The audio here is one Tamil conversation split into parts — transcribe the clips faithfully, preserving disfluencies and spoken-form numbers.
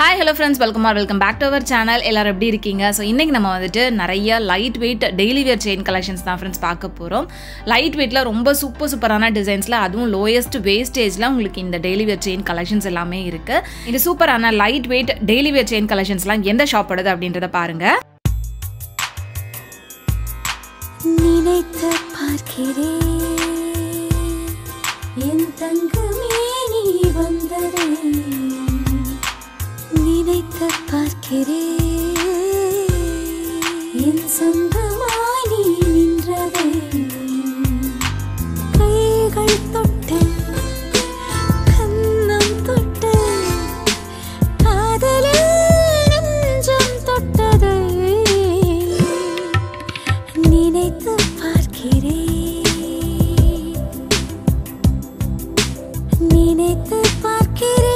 Hi hello friends, welcome or welcome back to our channel. எல்லாரும் எப்படி இருக்கீங்க? சோ இன்னைக்கு நம்ம வந்துட்டு நிறைய light weight daily wear chain collections தான் फ्रेंड्स பார்க்க போறோம். லைட் வெயிட்ல ரொம்ப சூப்பர் சூப்பரான டிசைன்ஸ்ல அதுவும் லோயஸ்ட் வேஸ்டேஜ்ல உங்களுக்கு இந்த டெய்லி வேர் செயின் கலெக்ஷன்ஸ் எல்லாமே இருக்கு. இந்த சூப்பரான light weight daily wear chain கலெக்ஷன்ஸ்லாம் எந்த ஷாப்போடது அப்படின்றத பாருங்க. நினைத்து பார்க்கிறேன் என் தங்கமே நீ வந்ததே நினைத்து பார்க்கிறேன் என் சொந்தமாய் நீ நின்றதே கைகள் தொட்டு கண்ணம் தொட்டு காதலில் நெஞ்சம் தொட்டதே நினைத்து பார்க்கிறேன் நினைத்து பார்க்கிறேன்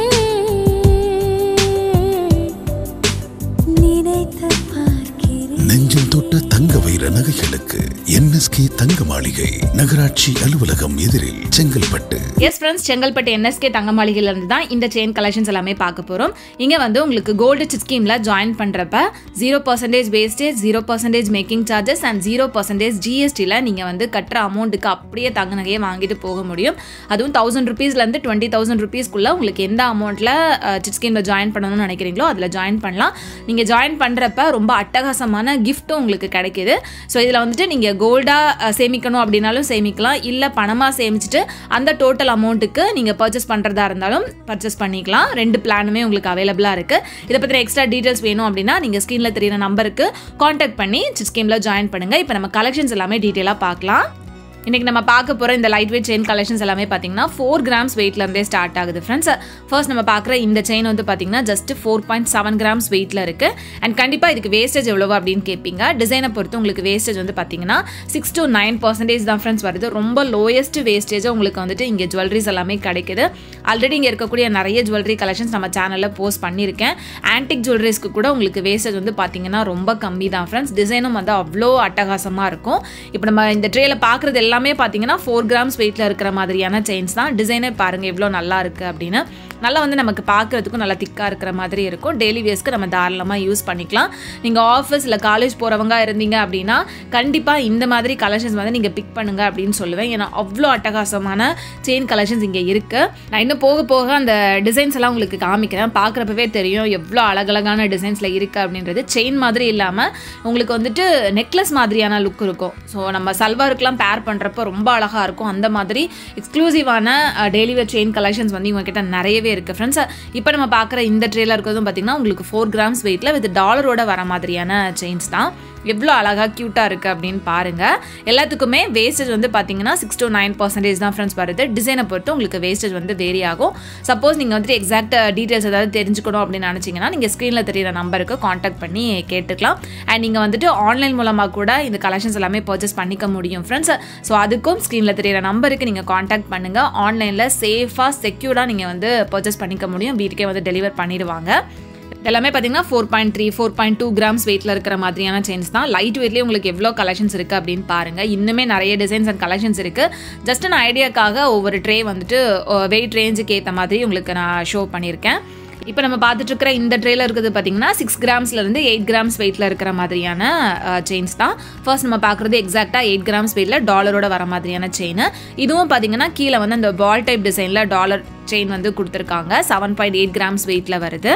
நெஞ்சம் தொட்ட தங்க வைர நகைகளுக்கு N S K Thanga Maaligai நகராட்சி அலுவலகம் எதிரில் Chengalpattu. Yes friends, Chengalpattu N S K Thanga Maaligai இருந்து தான் இந்த செயின் கலெக்ஷன்ஸ் எல்லாமே பார்க்க போறோம். இங்க வந்து உங்களுக்கு கோல்டு சிட் ஸ்கீம்ல ஜாயின் பண்றப்ப zero percentage wastage, zero percentage making charges and zero percentage ஜிஎஸ்டில நீங்க வந்து கட்டுற அமௌண்ட்டுக்கு அப்படியே தங்க நகையை வாங்கிட்டு போக முடியும். அதுவும் தௌசண்ட் ருபீஸ்ல இருந்து டுவெண்ட்டி தௌசண்ட் ருபீஸ்க்குள்ள உங்களுக்கு எந்த அமௌண்ட்ல சிட் ஸ்கீம்ல ஜாயின் பண்ணணும்னு நினைக்கிறீங்களோ அதுல ஜாயின் பண்ணலாம். நீங்க ஜாயின் பண்றப்ப ரொம்ப அட்டகாசமான கிஃப்ட்டும் உங்களுக்கு கிடைக்குது. ஸோ இதில் வந்துட்டு நீங்கள் கோல்டாக சேமிக்கணும் அப்படின்னாலும் சேமிக்கலாம், இல்லை பணமாக சேமிச்சுட்டு அந்த டோட்டல் அமௌண்ட்டுக்கு நீங்கள் பர்ச்சேஸ் பண்ணுறதா இருந்தாலும் பர்ச்சேஸ் பண்ணிக்கலாம். ரெண்டு பிளானுமே உங்களுக்கு அவைலபிளாக இருக்குது. இதை பற்றின எக்ஸ்ட்ரா டீட்டெயில்ஸ் வேணும் அப்படின்னா நீங்கள் ஸ்க்ரீனில் தெரியுற நம்பருக்கு காண்டாக்ட் பண்ணி சிட் ஸ்கீமில் ஜாயின் பண்ணுங்கள். இப்போ நம்ம கலெக்ஷன்ஸ் எல்லாமே டீட்டெயிலாக பார்க்கலாம். இன்றைக்கி நம்ம பார்க்க போகிற இந்த லைட் வெயிட் செயின் கலெக்ஷன்ஸ் எல்லாமே பார்த்தீங்கன்னா ஃபோர் கிராம்ஸ் வெயிட்லேருந்தே ஸ்டார்ட் ஆகுது ஃப்ரெண்ட்ஸ். ஃபர்ஸ்ட் நம்ம பார்க்குற இந்த செயின் வந்து பார்த்தீங்கன்னா just four point seven grams வெயிட்டில் இருக்குது. அண்ட் கண்டிப்பாக இதுக்கு வேஸ்டேஜ் எவ்வளவு அப்படின்னு கேட்பீங்க. டிசைனை பொறுத்து உங்களுக்கு வேஸ்டேஜ் வந்து பார்த்தீங்கன்னா சிக்ஸ் டு நைன் பர்சன்டேஜ் தான் ஃப்ரெண்ட்ஸ் வருது. ரொம்ப லோயஸ்ட் வேஸ்டேஜாக உங்களுக்கு வந்துட்டு இங்கே ஜுவல்லரிஸ் எல்லாமே கிடைக்குது. ஆல்ரெடி இங்கே இருக்கக்கூடிய நிறைய ஜுவல்லரி கலெக்ஷன்ஸ் நம்ம சேனலில் போஸ்ட் பண்ணியிருக்கேன். ஆன்டிக் ஜுவல்லரிஸ்க்கு கூட உங்களுக்கு வேஸ்டேஜ் வந்து பார்த்தீங்கன்னா ரொம்ப கம்மி தான் ஃப்ரெண்ட்ஸ். டிசைனும் வந்து அவ்வளோ அட்டகாசமாக இருக்கும். இப்போ நம்ம இந்த ட்ரேல பார்க்குறது எல்லாமே பார்த்தீங்கன்னா ஃபோர் கிராம்ஸ் வெயிட்டில் இருக்கிற மாதிரியான செயின்ஸ் தான். டிசைனே பாருங்கள் எவ்வளோ நல்லா இருக்குது அப்படின்னு. நல்லா வந்து நமக்கு பார்க்குறதுக்கும் நல்லா திக்காக இருக்கிற மாதிரி இருக்கும். டெய்லி வேஸ்க்கு நம்ம தாராளமாக யூஸ் பண்ணிக்கலாம். நீங்கள் ஆஃபீஸ் இல்லை காலேஜ் போகிறவங்க இருந்தீங்க அப்படின்னா கண்டிப்பாக இந்த மாதிரி கலெக்ஷன்ஸ் வந்து நீங்கள் பிக் பண்ணுங்கள் அப்படின்னு சொல்லுவேன். ஏன்னா அவ்வளோ அட்டகாசமான செயின் கலெக்ஷன்ஸ் இங்கே இருக்குது. நான் இன்னும் போக போக அந்த டிசைன்ஸ் எல்லாம் உங்களுக்கு காமிக்கிறேன். பார்க்குறப்பவே தெரியும் எவ்வளோ அழகழகான டிசைன்ஸில் இருக்குது அப்படின்றது. செயின் மாதிரி இல்லாமல் உங்களுக்கு வந்துட்டு நெக்லஸ் மாதிரியான லுக் இருக்கும். ஸோ நம்ம சல்வாருக்கெலாம் பேர் பண்ணுறப்போ ரொம்ப அழகாக இருக்கும். அந்த மாதிரி எக்ஸ்க்ளூசிவான டெய்லி வேர் செயின் கலெக்ஷன்ஸ் வந்து இவங்க கிட்ட நிறையவே இருக்குது ஃப்ரெண்ட்ஸ். இப்போ நம்ம பார்க்குற இந்த ட்ரேல இருக்கிறதும் பார்த்தீங்கன்னா உங்களுக்கு ஃபோர் கிராம்ஸ் வெயிட்டில் வித் டாலரோட வர மாதிரியான செயின்ஸ் தான். எவ்வளோ அழகாக க்யூட்டாக இருக்குது அப்படின்னு பாருங்கள். எல்லாத்துக்குமே வேஸ்டேஜ் வந்து பார்த்தீங்கன்னா சிக்ஸ் டு நைன் பர்சன்டேஜ் தான் ஃப்ரெண்ட்ஸ் வருது. டிசைனை பொறுத்து உங்களுக்கு வேஸ்டேஜ் வந்து வேரி ஆகும். சப்போஸ் நீங்கள் வந்துட்டு எக்ஸாக்ட் டீட்டெயில்ஸ் ஏதாவது தெரிஞ்சுக்கணும் அப்படின்னு நினச்சிங்கன்னா நீங்கள் ஸ்க்ரீனில் தெரியிற நம்பருக்கு காண்டாக்ட் பண்ணி கேட்டுக்கலாம். அண்ட் நீங்கள் வந்துட்டு ஆன்லைன் மூலமாக கூட இந்த கலெக்ஷன்ஸ் எல்லாமே பர்ச்சேஸ் பண்ணிக்க முடியும் ஃப்ரெண்ட்ஸ். ஸோ அதுக்கும் ஸ்க்ரீனில் தெரியிற நம்பருக்கு நீங்கள் காண்டாக்ட் பண்ணுங்கள். ஆன்லைனில் சேஃபாக செக்யூர்டாக நீங்கள் வந்து பர்ச்சேஸ் பண்ணிக்க முடியும். வீட்டுக்கே வந்து டெலிவர் பண்ணிடுவாங்க. எல்லாமே பார்த்தீங்கன்னா four point three four point two grams வெயிட்டில் இருக்கிற மாதிரியான செயின்ஸ் தான். லைட் வெயிட்லேயே உங்களுக்கு எவ்வளோ கலெக்ஷன்ஸ் இருக்குது அப்படின்னு பாருங்கள். இன்னுமே நிறைய டிசைன்ஸ் அண்ட் கலெக்ஷன்ஸ் இருக்குது. ஜஸ்ட் நான் ஐடியாக்காக ஒவ்வொரு ட்ரே வந்துட்டு வெயிட் ரேஞ்சுக்கு ஏற்ற மாதிரி உங்களுக்கு நான் ஷோ பண்ணியிருக்கேன். இப்போ நம்ம பார்த்துட்டு இருக்கிற இந்த ட்ரேல இருக்கிறது பார்த்தீங்கன்னா சிக்ஸ் கிராம்ஸ்லேருந்து எயிட் கிராம்ஸ் வெயிட்டில் இருக்கிற மாதிரியான செயின்ஸ் தான். ஃபர்ஸ்ட் நம்ம பார்க்குறது எக்ஸாக்டாக எயிட் கிராம்ஸ் வெயிட்டில் டாலரோட வர மாதிரியான செயின். இதுவும் பார்த்தீங்கன்னா கீழே வந்து அந்த பால் டைப் டிசைனில் டாலர் செயின் வந்து கொடுத்துருக்காங்க. செவன் பாயிண்ட் எயிட் கிராம்ஸ் வெயிட்டில் வருது.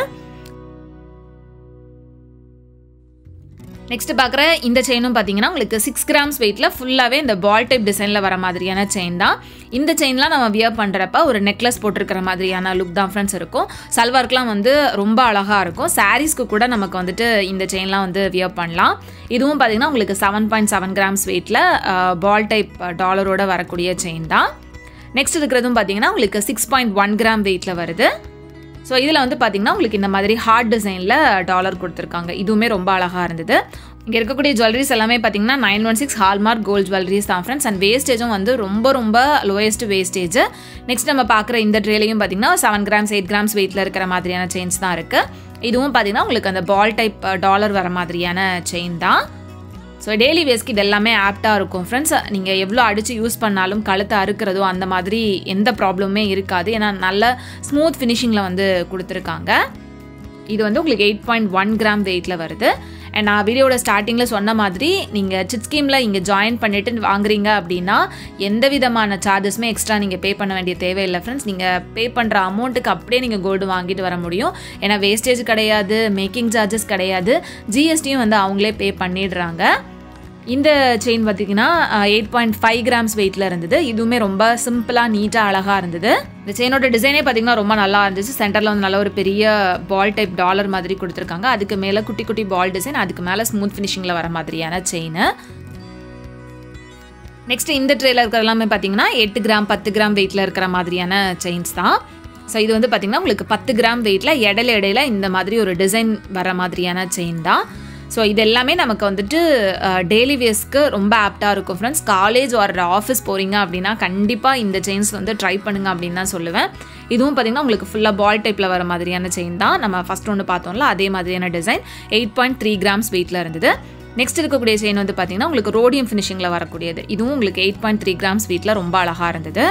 நெக்ஸ்ட் பார்க்குற இந்த செயினும் பார்த்தீங்கன்னா உங்களுக்கு சிக்ஸ் கிராம்ஸ் வெயிட்டில் ஃபுல்லாகவே இந்த பால் டைப் டிசைனில் வர மாதிரியான செயின் தான். இந்த செயின்லாம் நம்ம வியர் பண்ணுறப்ப ஒரு நெக்லஸ் போட்டிருக்கிற மாதிரியான லுக் தான் ஃப்ரெண்ட்ஸ் இருக்கும். சல்வார்க்கெலாம் வந்து ரொம்ப அழகாக இருக்கும். சாரீஸ்க்கு கூட நமக்கு வந்துட்டு இந்த செயின்லாம் வந்து வியர் பண்ணலாம். இதுவும் பார்த்தீங்கன்னா உங்களுக்கு செவன் பாயிண்ட் செவன் கிராம்ஸ் வெயிட்டில் பால் டைப் டாலரோட வரக்கூடிய செயின் தான். நெக்ஸ்ட் இருக்கிறதும் பார்த்தீங்கன்னா உங்களுக்கு சிக்ஸ் பாயிண்ட் ஒன் கிராம் வெயிட்டில் வருது. ஸோ இதில் வந்து பார்த்தீங்கன்னா உங்களுக்கு இந்த மாதிரி ஹார்ட் டிசைனில் டாலர் கொடுத்துருக்காங்க. இதுவுமே ரொம்ப அழகாக இருந்தது. இங்கே இருக்கக்கூடிய ஜுவல்லரிஸ் எல்லாமே பார்த்தீங்கன்னா nine one six hallmark gold jewelleries தான் ஃப்ரெண்ட்ஸ். அண்ட் வேஸ்டேஜும் வந்து ரொம்ப ரொம்ப லோயஸ்ட் வேஸ்டேஜ். நெக்ஸ்ட் நம்ம பார்க்குற இந்த ட்ரேலையும் பார்த்தீங்கன்னா செவன் கிராம்ஸ் எயிட் கிராம்ஸ் வெயிட்டில் இருக்கிற மாதிரியான செயின்ஸ் தான் இருக்குது. இதுவும் பார்த்தீங்கன்னா உங்களுக்கு அந்த பால் டைப் டாலர் வர மாதிரியான செயின் தான். ஸோ டெய்லி வேஸ்க்கு இது எல்லாமே ஆப்டாக இருக்கும் ஃப்ரெண்ட்ஸ். நீங்கள் எவ்வளோ அடித்து யூஸ் பண்ணாலும் கழுத்தை அறுக்கிறதோ அந்த மாதிரி எந்த ப்ராப்ளமுமே இருக்காது. ஏன்னா நல்ல ஸ்மூத் ஃபினிஷிங்கில் வந்து கொடுத்துருக்காங்க. இது வந்து உங்களுக்கு எயிட் பாயிண்ட் ஒன் கிராம் வெயிட்டில் வருது. அண்ட் நான் வீடியோட ஸ்டார்டிங்கில் சொன்ன மாதிரி நீங்கள் சிட் ஸ்கீமில் இங்கே ஜாயின் பண்ணிவிட்டு வாங்குறீங்க அப்படின்னா எந்த விதமான சார்ஜஸுமே எக்ஸ்ட்ரா நீங்கள் பே பண்ண வேண்டிய தேவையில்லை ஃப்ரெண்ட்ஸ். நீங்கள் பே பண்ணுற அமௌண்ட்டுக்கு அப்படியே நீங்கள் கோல்டு வாங்கிட்டு வர முடியும். ஏன்னா வேஸ்டேஜ் கிடையாது, மேக்கிங் சார்ஜஸ் கிடையாது, ஜிஎஸ்டியும் வந்து அவங்களே பே பண்ணிடுறாங்க. இந்த செயின் பார்த்திங்கன்னா எயிட் பாயிண்ட் ஃபைவ் கிராம்ஸ் வெயிட்டில் இருந்தது. இதுவுமே ரொம்ப சிம்பிளாக நீட்டாக அழகாக இருந்தது. இந்த செயினோட டிசைனே பார்த்திங்கன்னா ரொம்ப நல்லா இருந்துச்சு. சென்டரில் வந்து நல்ல ஒரு பெரிய பால் டைப் டாலர் மாதிரி கொடுத்துருக்காங்க. அதுக்கு மேலே குட்டி குட்டி பால் டிசைன், அதுக்கு மேலே ஸ்மூத் ஃபினிஷிங்கில் வர மாதிரியான செயின். நெக்ஸ்ட் இந்த ட்ரேல இருக்கிற எல்லாமே பார்த்திங்கன்னா எட்டு கிராம் பத்து கிராம் வெயிட்டில் இருக்கிற மாதிரியான செயின்ஸ் தான். ஸோ இது வந்து பார்த்திங்கன்னா உங்களுக்கு பத்து கிராம் வெயிட்டில் இடையில இடையில இந்த மாதிரி ஒரு டிசைன் வர மாதிரியான செயின் தான். ஸோ இது எல்லாமே நமக்கு வந்துட்டு டெய்லி வேஸ்க்கு ரொம்ப ஆப்டாக இருக்கும் ஃப்ரெண்ட்ஸ். காலேஜ் ஆர் ஆஃபீஸ் போகிறீங்க அப்படின்னா கண்டிப்பாக இந்த செயின்ஸ் வந்து ட்ரை பண்ணுங்க அப்படின்னு தான் சொல்லுவேன். இதுவும் பார்த்திங்கன்னா உங்களுக்கு ஃபுல்லாக பால் டைப்பில் வர மாதிரியான செயின் தான். நம்ம ஃபஸ்ட் ஒன்று பார்த்தோம்ல அதே மாதிரியான design eight point three grams வெயிட்டில் இருந்தது. நெக்ஸ்ட் இருக்கக்கூடிய செயின் வந்து பார்த்திங்கன்னா உங்களுக்கு ரோடியம் ஃபினிஷிங்கில் வரக்கூடியது. இதுவும் உங்களுக்கு எயிட் பாயிண்ட் த்ரீ கிராம்ஸ் வெயிட்டில் ரொம்ப அழகாக இருந்தது.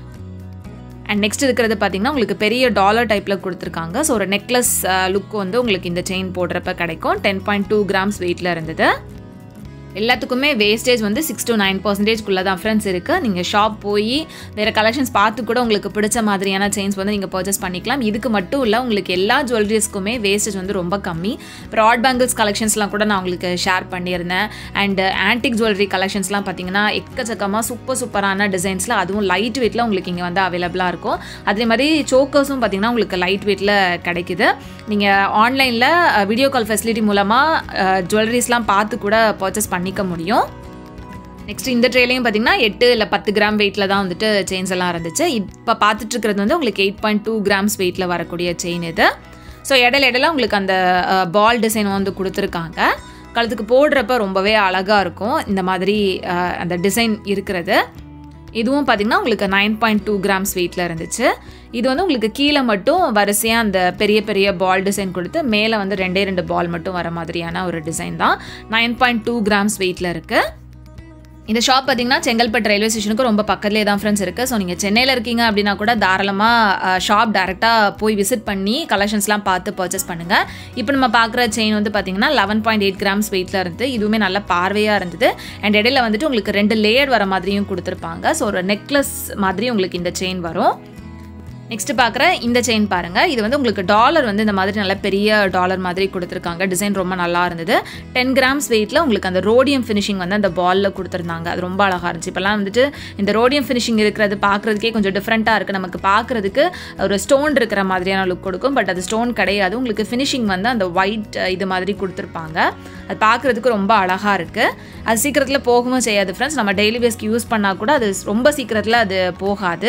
அண்ட் நெக்ஸ்ட் இருக்கிறது பார்த்திங்கன்னா உங்களுக்கு பெரிய டாலர் டைப்பில் கொடுத்துருக்காங்க. ஸோ ஒரு நெக்லஸ் லுக் வந்து உங்களுக்கு இந்த செயின் போடுறப்ப கிடைக்கும். டென் பாயிண்ட் டூ கிராம்ஸ் வெயிட்டில் இருந்தது. எல்லாத்துக்குமே வேஸ்டேஜ் வந்து சிக்ஸ் டு நைன் பர்சன்டேஜ்குள்ளே தான் ஃப்ரெண்ட்ஸ் இருக்குது. நீங்கள் ஷாப் போய் வேறு கலெக்ஷன்ஸ் பார்த்து கூட உங்களுக்கு பிடிச்ச மாதிரியான செயின்ஸ் வந்து நீங்கள் பர்ச்சேஸ் பண்ணிக்கலாம். இதுக்கு மட்டும் இல்லை, உங்களுக்கு எல்லா ஜுவல்லரிஸ்க்குமே வேஸ்டேஜ் வந்து ரொம்ப கம்மி. ப்ராட் பேங்கிள்ஸ் கலெக்ஷன்ஸ்லாம் கூட நான் உங்களுக்கு ஷேர் பண்ணியிருந்தேன். அண்ட் ஆன்டிக் ஜுவல்லரி கலெக்ஷன்ஸ்லாம் பார்த்தீங்கன்னா எக்கச்சக்கமாக சூப்பர் சூப்பரான டிசைன்ஸில், அதுவும் லைட் வெயிட்டில் உங்களுக்கு இங்கே வந்து அவைலபிளாக இருக்கும். அதே மாதிரி சோக்கர்ஸும் பார்த்தீங்கன்னா உங்களுக்கு லைட் வெயிட்டில் கிடைக்குது. நீங்கள் ஆன்லைனில் வீடியோ கால் ஃபெசிலிட்டி மூலமாக ஜுவல்லரிஸ்லாம் பார்த்து கூட பர்ச்சேஸ் பண்ணி பண்ணிக்க முடியும். நெக்ஸ்ட் இந்த ட்ரேலையும் பார்த்தீங்கன்னா எட்டு இல்லை பத்து கிராம் வெயிட்டில் தான் வந்துட்டு செயின்ஸ் எல்லாம் இருந்துச்சு. இப்போ பார்த்துட்டு இருக்கிறது வந்து உங்களுக்கு எயிட் பாயிண்ட் டூ கிராம்ஸ் வெயிட்டில் வரக்கூடிய செயின் இது. ஸோ இடையில இடையில உங்களுக்கு அந்த பால் டிசைன் வந்து கொடுத்துருக்காங்க. கழுத்துக்கு போடுறப்ப ரொம்பவே அழகாக இருக்கும் இந்த மாதிரி அந்த டிசைன் இருக்கிறது. இதுவும் பார்த்திங்கன்னா உங்களுக்கு நைன் பாயிண்ட் டூ கிராம்ஸ் வெயிட்டில் இருந்துச்சு. இது வந்து உங்களுக்கு கீழே மட்டும் வரிசையாக அந்த பெரிய பெரிய பால் டிசைன் கொடுத்து மேலே வந்து ரெண்டே ரெண்டு பால் மட்டும் வர மாதிரியான ஒரு டிசைன் தான். நைன் பாயிண்ட் டூ கிராம்ஸ் வெயிட்டில் இருக்குது. இந்த ஷாப் பார்த்திங்கன்னா செங்கல்பட்டு ரயில்வே ஸ்டேஷனுக்கு ரொம்ப பக்கத்துலேயே தான் ஃப்ரெண்ட்ஸ் இருக்குது. ஸோ நீங்கள் சென்னையில் இருக்கீங்க அப்படின்னா கூட தாராளமாக ஷாப் டேரெக்டாக போய் விசிட் பண்ணி கலெக்ஷன்ஸ்லாம் பார்த்து பர்ச்சேஸ் பண்ணுங்கள். இப்போ நம்ம பார்க்குற செயின் வந்து பார்த்திங்கன்னா லெவன் பாயிண்ட் எயிட் கிராம்ஸ் வெயிட்டில் இருந்தது. இதுவுமே நல்ல பார்வையாக இருந்தது. அண்ட் இடையில வந்துட்டு உங்களுக்கு ரெண்டு லேயர் வர மாதிரியும் கொடுத்துருப்பாங்க. ஸோ ஒரு நெக்லஸ் மாதிரி உங்களுக்கு இந்த செயின் வரும். நெக்ஸ்ட் பார்க்குற இந்த செயின் பாருங்கள். இது வந்து உங்களுக்கு டாலர் வந்து இந்த மாதிரி நல்ல பெரிய டாலர் மாதிரி கொடுத்துருக்காங்க. டிசைன் ரொம்ப நல்லா இருந்தது. டென் கிராம்ஸ் வெயிட்டில் உங்களுக்கு அந்த ரோடியம் ஃபினிஷிங் வந்து அந்த பாலில் கொடுத்துருந்தாங்க. அது ரொம்ப அழகாக இருந்துச்சு. இப்போலாம் வந்துட்டு இந்த ரோடியம் ஃபினிஷிங் இருக்கிறது பார்க்குறதுக்கே கொஞ்சம் டிஃப்ரெண்ட்டாக இருக்குது. நமக்கு பார்க்குறதுக்கு ஒரு ஸ்டோன் இருக்கிற மாதிரியான லுக் கொடுக்கும். பட் அது ஸ்டோன் கிடையாது. உங்களுக்கு ஃபினிஷிங் வந்து அந்த ஒயிட் இது மாதிரி கொடுத்துருப்பாங்க. அது பார்க்குறதுக்கு ரொம்ப அழகாக இருக்குது. அது சீக்கிரத்தில் போகவும் செய்யாது ஃப்ரெண்ட்ஸ். நம்ம டெய்லி வேஸ்க்கு யூஸ் பண்ணால் கூட அது ரொம்ப சீக்கிரத்தில் அது போகாது.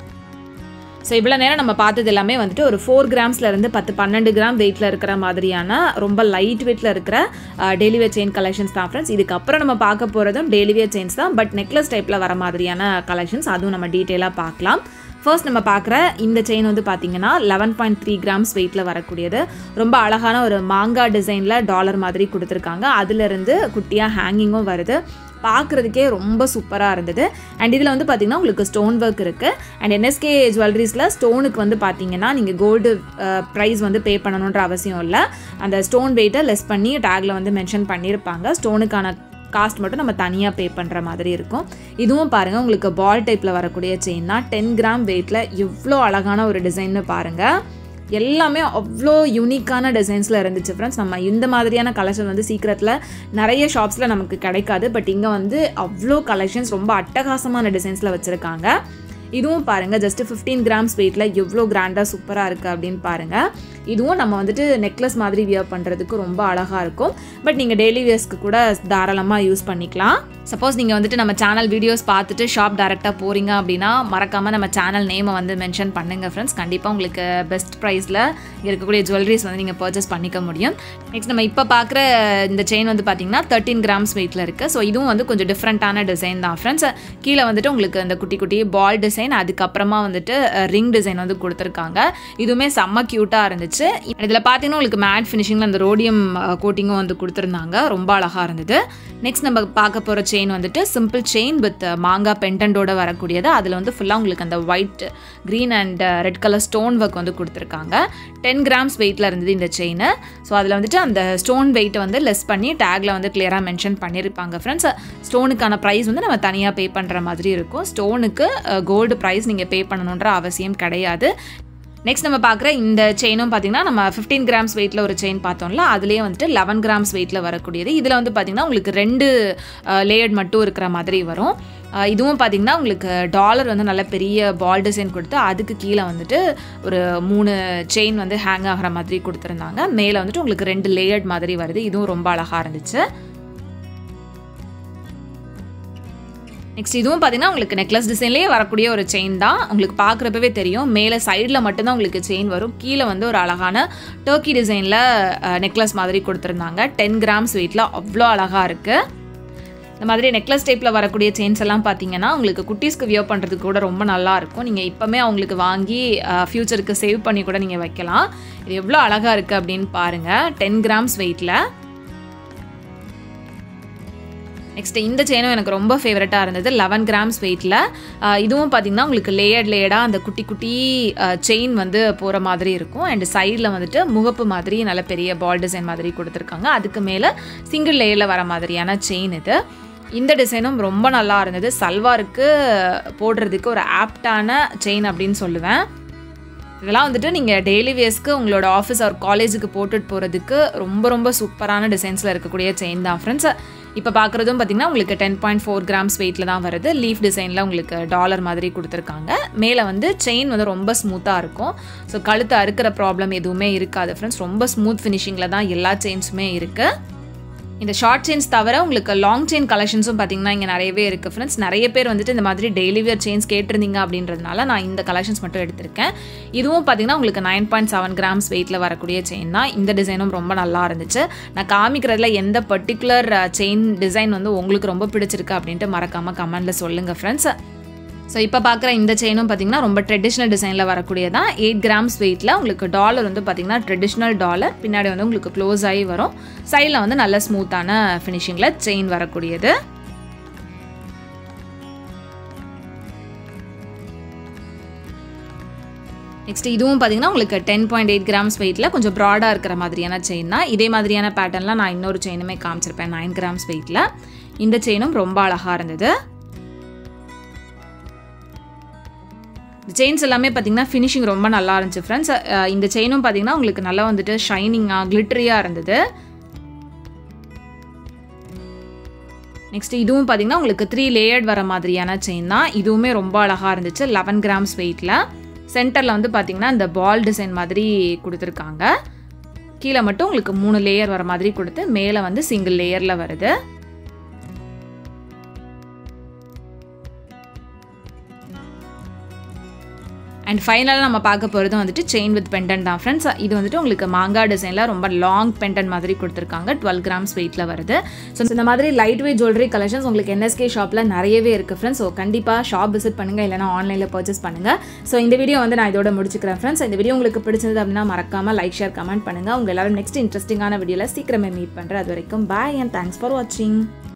ஸோ இவ்வளோ நேரம் நம்ம பார்த்தது எல்லாமே வந்துட்டு ஒரு ஃபோர் கிராம்ஸ்லேருந்து பத்து பன்னெண்டு கிராம் வெயிட்டில் இருக்கிற மாதிரியான ரொம்ப லைட் வெயிட்டில் இருக்கிற டெய்லிவேர் செயின் கலெக்ஷன்ஸ் தான் ஃப்ரெண்ட்ஸ். இதுக்கப்புறம் நம்ம பார்க்க போகிறதும் டெய்லிவேர் செயின்ஸ் தான். பட் நெக்லஸ் டைப்பில் வர மாதிரியான கலெக்ஷன்ஸ் அதுவும் நம்ம டீட்டெயிலாக பார்க்கலாம். ஃபர்ஸ்ட் நம்ம பார்க்குற இந்த செயின் வந்து பார்த்தீங்கன்னா லெவன் பாயிண்ட் த்ரீ கிராம்ஸ் வெயிட்டில் வரக்கூடியது. ரொம்ப அழகான ஒரு மாங்காய் டிசைனில் டாலர் மாதிரி கொடுத்துருக்காங்க. அதுலேருந்து குட்டியாக ஹேங்கிங்கும் வருது. பார்க்குறதுக்கே ரொம்ப சூப்பராக இருந்தது. அண்ட் இதில் வந்து பார்த்திங்கன்னா உங்களுக்கு ஸ்டோன் ஒர்க் இருக்குது. அண்ட் என்எஸ்கே ஜுவல்லரிஸில் ஸ்டோனுக்கு வந்து பார்த்திங்கன்னா நீங்கள் கோல்டு ப்ரைஸ் வந்து பே பண்ணணுன்ற அவசியம் இல்லை. அந்த ஸ்டோன் வெயிட்டை லெஸ் பண்ணி டேக்கில் வந்து மென்ஷன் பண்ணியிருப்பாங்க. ஸ்டோனுக்கான காஸ்ட் மட்டும் நம்ம தனியாக பே பண்ணுற மாதிரி இருக்கும். இதுவும் பாருங்கள் உங்களுக்கு பால் டைப்பில் வரக்கூடிய செயின் தான். டென் கிராம் வெயிட்டில் எவ்வளோ அழகான ஒரு டிசைன்னு பாருங்கள். எல்லாமே அவ்வளோ யூனிக்கான டிசைன்ஸில் இருந்துச்சு ஃப்ரெண்ட்ஸ். நம்ம இந்த மாதிரியான கலெக்ஷன் வந்து சீக்கிரத்தில் நிறைய ஷாப்ஸில் நமக்கு கிடைக்காது. பட் இங்கே வந்து அவ்வளோ கலெக்ஷன்ஸ் ரொம்ப அட்டகாசமான டிசைன்ஸில் வச்சுருக்காங்க. இதுவும் பாருங்கள் ஜஸ்ட் ஃபிஃப்டீன் கிராம்ஸ் வெயிட்டில் எவ்வளோ கிராண்டாக சூப்பராக இருக்குது அப்படின்னு பாருங்கள். இதுவும் நம்ம வந்துட்டு நெக்லஸ் மாதிரி வியர் பண்ணுறதுக்கு ரொம்ப அழகாக இருக்கும். பட் நீங்கள் டெய்லி வேர்ஸ்க்கு கூட தாராளமாக யூஸ் பண்ணிக்கலாம். சப்போஸ் நீங்கள் வந்துட்டு நம்ம சேனல் வீடியோஸ் பார்த்துட்டு ஷாப் டேரெக்டாக போகிறீங்க அப்படின்னா மறக்காமல் நம்ம சேனல் நேமை வந்து மென்ஷன் பண்ணுங்கள் ஃப்ரெண்ட்ஸ். கண்டிப்பாக உங்களுக்கு பெஸ்ட் ப்ரைஸில் இருக்கக்கூடிய ஜுவல்லரிஸ் வந்து நீங்கள் பர்ச்சேஸ் பண்ணிக்க முடியும். நெக்ஸ்ட் நம்ம இப்போ பார்க்குற இந்த செயின் வந்து பார்த்திங்கன்னா தேர்ட்டீன் கிராம்ஸ் வெயிட்டில் இருக்குது. ஸோ இதுவும் வந்து கொஞ்சம் டிஃப்ரெண்ட்டான டிசைன் தான் ஃப்ரெண்ட்ஸ். கீழே வந்துட்டு உங்களுக்கு அந்த குட்டி குட்டி பால் டிசைன், அதுக்கப்புறமா வந்துட்டு ரிங் டிசைன் வந்து கொடுத்துருக்காங்க. இதுவுமே செம்ம க்யூட்டாக இருந்துச்சு. இதில் பார்த்தீங்கன்னா உங்களுக்கு மேட் ஃபினிஷிங்கில் அந்த ரோடியம் கோட்டிங்கும் வந்து கொடுத்துருந்தாங்க. ரொம்ப அழகாக இருந்தது. நெக்ஸ்ட் நம்ம பார்க்க போகிற செயின் வந்துட்டு சிம்பிள் செயின் வித் மாங்கா பெண்டன்டோட வரக்கூடியது. அதில் வந்து ஃபுல்லாக உங்களுக்கு அந்த white green and red colour stone work வந்து கொடுத்துருக்காங்க. டென் கிராம்ஸ் வெயிட்டில் இருந்தது இந்த செயின். ஸோ அதில் வந்துட்டு அந்த ஸ்டோன் வெயிட்டை வந்து லெஸ் பண்ணி டேக்கில் வந்து கிளியராக மென்ஷன் பண்ணியிருப்பாங்க ஃப்ரெண்ட்ஸ். ஸ்டோனுக்கான ப்ரைஸ் வந்து நம்ம தனியாக பே பண்ணுற மாதிரி இருக்கும். ஸ்டோனுக்கு கோல்டு ப்ரைஸ் நீங்கள் பே பண்ணணுன்ற அவசியம் கிடையாது. நெக்ஸ்ட் நம்ம பார்க்குற இந்த செயினும் பார்த்தீங்கன்னா நம்ம ஃபிஃப்டீன் கிராம்ஸ் வெயிட்டில் ஒரு செயின் பார்த்தோம்ல, அதுலேயே வந்துட்டு லெவன் கிராம்ஸ் வெயிட்டில் வரக்கூடியது. இதில் வந்து பார்த்திங்கன்னா உங்களுக்கு ரெண்டு லேயர்ட் மட்டும் இருக்கிற மாதிரி வரும். இதுவும் பார்த்திங்கன்னா உங்களுக்கு டாலர் வந்து நல்ல பெரிய பால் டிசைன் கொடுத்து அதுக்கு கீழே வந்துட்டு ஒரு மூணு செயின் வந்து ஹேங் ஆகிற மாதிரி கொடுத்துருந்தாங்க. மேலே வந்துட்டு உங்களுக்கு ரெண்டு லேயர்ட் மாதிரி வருது. இதுவும் ரொம்ப அழகாக இருந்துச்சு. நெக்ஸ்ட் இதுவும் பார்த்தீங்கன்னா உங்களுக்கு நெக்லஸ் டிசைன்லேயே வரக்கூடிய ஒரு செயின் தான். உங்களுக்கு பார்க்குறப்பவே தெரியும், மேலே சைடில் மட்டும்தான் உங்களுக்கு செயின் வரும். கீழே வந்து ஒரு அழகான டர்க்கி டிசைனில் நெக்லஸ் மாதிரி கொடுத்துருந்தாங்க. டென் கிராம்ஸ் வெயிட்டில் அவ்வளோ அழகாக இருக்குது. இந்த மாதிரி நெக்லஸ் டைப்பில் வரக்கூடிய செயின்ஸ் எல்லாம் பார்த்தீங்கன்னா உங்களுக்கு குட்டீஸ்க்கு வியர் பண்ணுறதுக்கு கூட ரொம்ப நல்லாயிருக்கும். நீங்கள் இப்போமே அவங்களுக்கு வாங்கி ஃப்யூச்சருக்கு சேவ் பண்ணி கூட நீங்கள் வைக்கலாம். இது எவ்வளோ அழகாக இருக்குது அப்படின்னு பாருங்கள். டென் கிராம்ஸ் வெயிட்டில். நெக்ஸ்ட் இந்த செயினும் எனக்கு ரொம்ப ஃபேவரட்டாக இருந்தது. லெவன் கிராம்ஸ் வெயிட்டில். இதுவும் பார்த்திங்கன்னா உங்களுக்கு லேயர்ட் லேயர்டாக அந்த குட்டி குட்டி செயின் வந்து போகிற மாதிரி இருக்கும். அண்ட் சைடில் வந்துட்டு முகப்பு மாதிரி நல்ல பெரிய பால் டிசைன் மாதிரி கொடுத்துருக்காங்க. அதுக்கு மேலே சிங்கிள் லேயரில் வர மாதிரியான செயின் இது. இந்த டிசைனும் ரொம்ப நல்லா இருந்தது. சல்வாருக்கு போடுறதுக்கு ஒரு ஆப்டான செயின் அப்படின்னு சொல்லுவேன். இதெல்லாம் வந்துட்டு நீங்கள் டெய்லி வேஸ்க்கு உங்களோட ஆஃபீஸ் ஆர் காலேஜுக்கு போட்டுட்டு போகிறதுக்கு ரொம்ப ரொம்ப சூப்பரான டிசைன்ஸில் இருக்கக்கூடிய செயின் தான் ஃப்ரெண்ட்ஸ். இப்போ பார்க்குறதும் பார்த்திங்கன்னா உங்களுக்கு டென் பாயிண்ட் ஃபோர் கிராம்ஸ் வெயிட்டில் தான் வருது. லீஃப் டிசைனில் உங்களுக்கு டாலர் மாதிரி கொடுத்துருக்காங்க. மேலே வந்து செயின் வந்து ரொம்ப ஸ்மூத்தாக இருக்கும். ஸோ கழுத்து அறுக்கிற ப்ராப்ளம் எதுவுமே இருக்காது ஃப்ரெண்ட்ஸ். ரொம்ப ஸ்மூத் ஃபினிஷிங்கில் தான் எல்லா செயின்ஸுமே இருக்குது. இந்த ஷார்ட் செயின்ஸ் தவிர உங்களுக்கு லாங் செயின் கலெக்ஷன்ஸும் பார்த்திங்கன்னா இங்கே நிறையவே இருக்குது ஃப்ரெண்ட்ஸ். நிறைய பேர் வந்துட்டு இந்த மாதிரி டெய்லி வியர் செயின்ஸ் கேட்டிருந்தீங்க அப்படின்றதுனால நான் இந்த கலெக்ஷன்ஸ் மட்டும் எடுத்திருக்கேன். இதுவும் பார்த்திங்கன்னா உங்களுக்கு நைன் பாயிண்ட் செவன் கிராம்ஸ் வெயிட்டில் வரக்கூடிய செயின் தான். இந்த டிசைனும் ரொம்ப நல்லா இருந்துச்சு. நான் காமிக்கிறதுல எந்த பர்டிகுலர் செயின் டிசைன் வந்து உங்களுக்கு ரொம்ப பிடிச்சிருக்கு அப்படின்ட்டு மறக்காமல் கமெண்டில் சொல்லுங்கள் ஃப்ரெண்ட்ஸ். ஸோ இப்போ பார்க்குற இந்த செயினும் பார்த்திங்கன்னா ரொம்ப ட்ரெடிஷ்னல் டிசைனில் வரக்கூடியதான். எயிட் கிராம்ஸ் வெயிட்டில் உங்களுக்கு டாலர் வந்து பார்த்திங்கன்னா ட்ரெடிஷ்னல் டாலர். பின்னாடி வந்து உங்களுக்கு க்ளோஸ் ஆகி வரும். சைடில் வந்து நல்ல ஸ்மூத்தான ஃபினிஷிங்கில் செயின் வரக்கூடியது. நெக்ஸ்ட் இதுவும் பார்த்திங்கன்னா உங்களுக்கு டென் பாயிண்ட் எயிட் கிராம்ஸ் வெயிட்டில் கொஞ்சம் ப்ராடாக இருக்கிற மாதிரியான செயின் தான். இதே மாதிரியான பேட்டர்னில் நான் இன்னொரு செயினுமே காமிச்சிருப்பேன் நைன் கிராம்ஸ் வெயிட்டில். இந்த செயினும் ரொம்ப அழகாக இருந்தது. செயின்ஸ் எல்லாமே பார்த்திங்கன்னா ஃபினிஷிங் ரொம்ப நல்லா இருந்துச்சு ஃப்ரெண்ட்ஸ். இந்த செயினும் பார்த்திங்கன்னா உங்களுக்கு நல்லா வந்துட்டு ஷைனிங்காக கிளிட்டரியாக இருந்தது. நெக்ஸ்ட் இதுவும் பார்த்திங்கன்னா உங்களுக்கு த்ரீ லேயர்ட் வர மாதிரியான செயின் தான். இதுவுமே ரொம்ப அழகாக இருந்துச்சு. லெவன் கிராம்ஸ் வெயிட்டில். சென்டரில் வந்து பார்த்திங்கன்னா இந்த பால் டிசைன் மாதிரி கொடுத்துருக்காங்க. கீழே மட்டும் உங்களுக்கு மூணு லேயர் வர மாதிரி கொடுத்து மேலே வந்து சிங்கிள் லேயரில் வருது. அண்ட் ஃபைனலாக நம்ம பார்க்க போகிறது வந்துட்டு செயின் வித் பெண்டன்ட் தான் ஃப்ரெண்ட்ஸ். இது வந்துட்டு உங்களுக்கு மாங்கா டிசைனில் ரொம்ப லாங் பெண்டன்ட் மாதிரி கொடுத்துருக்காங்க. டுவெல் கிராம்ஸ் வெயிட்டில் வருது. ஸோ இந்த மாதிரி லைட் வெயிட் ஜுவல்லரி கலெக்ஷன்ஸ் உங்களுக்கு என்எஸ்கே ஷாப்பில் நிறையவே இருக்குது ஃப்ரெண்ட்ஸ். ஸோ கண்டிப்பாக ஷாப் விசிட் பண்ணுங்கள், இல்லைனா ஆன்லைனில் பர்ச்சேஸ் பண்ணுங்கள். ஸோ இந்த வீடியோ வந்து நான் இதோட முடிச்சுக்கிறேன் ஃப்ரெண்ட்ஸ். இந்த வீடியோ உங்களுக்கு பிடிச்சது அப்படின்னா மறக்காமல் லைக் ஷேர் கமெண்ட் பண்ணுங்கள். உங்கள் எல்லாரும் நெக்ஸ்ட் இன்ட்ரெஸ்டிங்கான வீடியோவில் சீக்கிரமே மீட் பண்ணுறேன். அது வரைக்கும் பாய் அண்ட் தேங்க்ஸ் ஃபார் வாட்சிங்.